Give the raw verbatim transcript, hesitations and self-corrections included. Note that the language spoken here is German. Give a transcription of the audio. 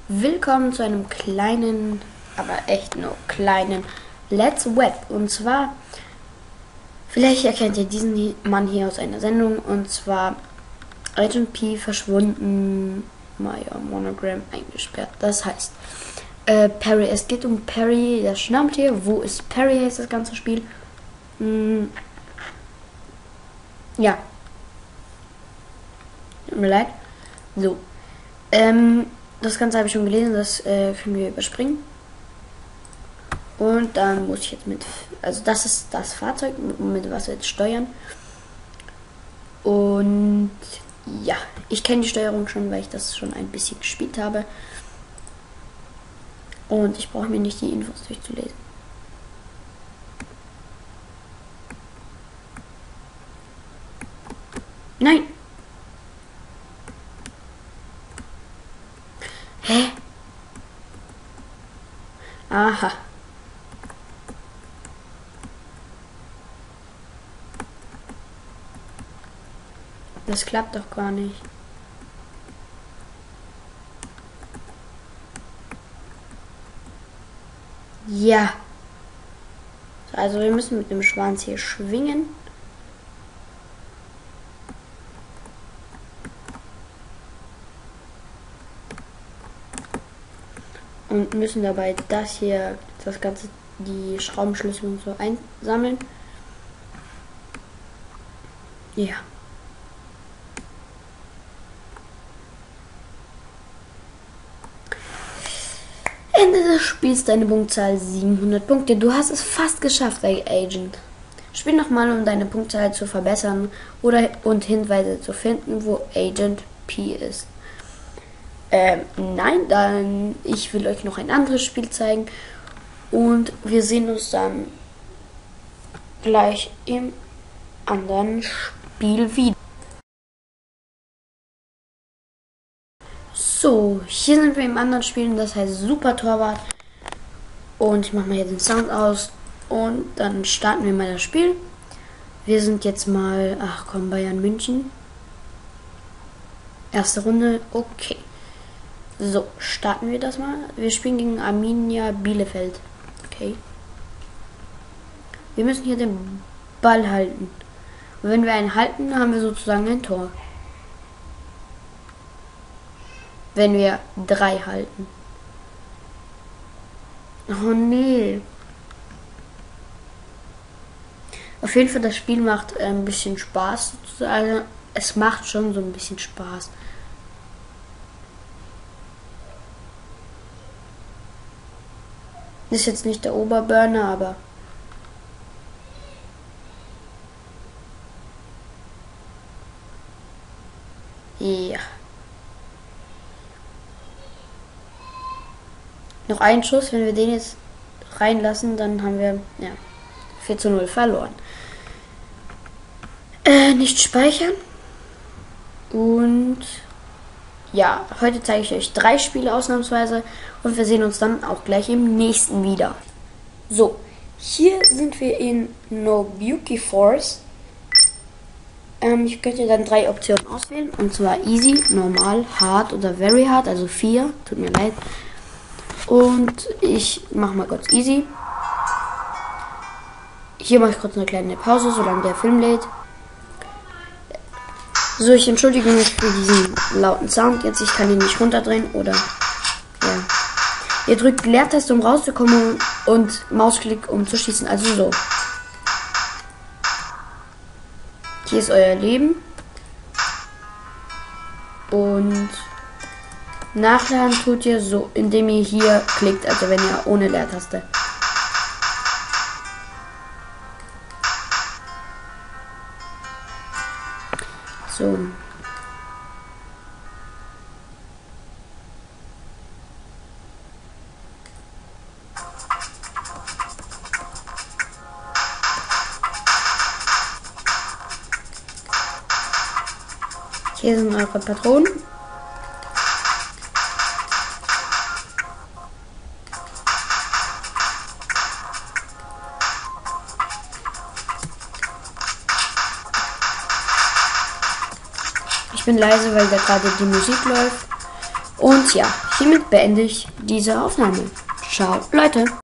Willkommen zu einem kleinen, aber echt nur kleinen Let's Web. Und zwar, vielleicht erkennt ihr diesen Mann hier aus einer Sendung, und zwar Agent P verschwunden, Maya Monogram eingesperrt. Das heißt, äh, Perry, es geht um Perry, das Schnabeltier. Wo ist Perry, heißt das ganze Spiel. Hm. Ja. Tut mir leid. So. Ähm, das Ganze habe ich schon gelesen, das äh, können wir überspringen. Und dann muss ich jetzt mit, also das ist das Fahrzeug, mit was wir jetzt steuern. Und ja, ich kenne die Steuerung schon, weil ich das schon ein bisschen gespielt habe. Und ich brauche mir nicht die Infos durchzulesen. Nein! Hä? Aha. Das klappt doch gar nicht. Ja. Also wir müssen mit dem Schwanz hier schwingen. Und müssen dabei das hier, das Ganze, die Schraubenschlüssel und so einsammeln. Ja. Ende des Spiels, deine Punktzahl siebenhundert Punkte. Du hast es fast geschafft, Agent. Spiel nochmal, um deine Punktzahl zu verbessern oder und Hinweise zu finden, wo Agent P ist. Ähm, nein, dann ich will euch noch ein anderes Spiel zeigen und wir sehen uns dann gleich im anderen Spiel wieder. So, hier sind wir im anderen Spiel, das heißt Super Torwart. Und ich mache mal hier den Sound aus und dann starten wir mal das Spiel. Wir sind jetzt mal, ach komm, Bayern München. Erste Runde, okay. So, starten wir das mal. Wir spielen gegen Arminia Bielefeld. Okay. Wir müssen hier den Ball halten. Und wenn wir einen halten, haben wir sozusagen ein Tor. Wenn wir drei halten. Oh nee. Auf jeden Fall, das Spiel macht äh, ein bisschen Spaß. Also, es macht schon so ein bisschen Spaß. Ist jetzt nicht der Oberburner, aber ja. Noch ein Schuss, wenn wir den jetzt reinlassen, dann haben wir ja vier zu null verloren. Äh, nicht speichern. Und ja, heute zeige ich euch drei Spiele ausnahmsweise und wir sehen uns dann auch gleich im nächsten wieder. So, hier sind wir in Nobuki Force. Ähm, ich könnte dann drei Optionen auswählen, und zwar Easy, Normal, Hard oder Very Hard, also vier, tut mir leid. Und ich mache mal kurz Easy. Hier mache ich kurz eine kleine Pause, solange der Film lädt. So, ich entschuldige mich für diesen lauten Sound jetzt. Ich kann ihn nicht runterdrehen oder ja. Ihr drückt Leertaste, um rauszukommen, und Mausklick, um zu schießen. Also so. Hier ist euer Leben. Und nachladen tut ihr so, indem ihr hier klickt, also wenn ihr ohne Leertaste. So. Hier sind eure Patronen. Ich bin leise, weil da gerade die Musik läuft. Und ja, hiermit beende ich diese Aufnahme. Ciao, Leute.